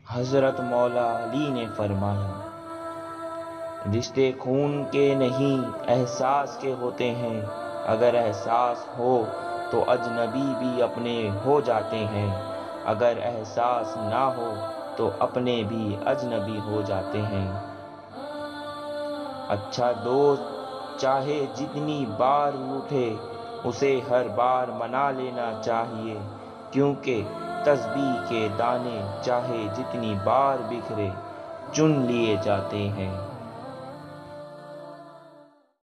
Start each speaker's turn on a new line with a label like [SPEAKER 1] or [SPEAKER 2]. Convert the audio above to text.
[SPEAKER 1] हज़रत मौला अली ने फरमाया, रिश्ते खून के नहीं एहसास के होते हैं। अगर एहसास हो तो अजनबी भी अपने हो जाते हैं, अगर एहसास ना हो तो अपने भी अजनबी हो जाते हैं। अच्छा दोस्त चाहे जितनी बार रूठे, उसे हर बार मना लेना चाहिए, क्योंकि तस्बीह के दाने चाहे जितनी बार बिखरे चुन लिए जाते हैं।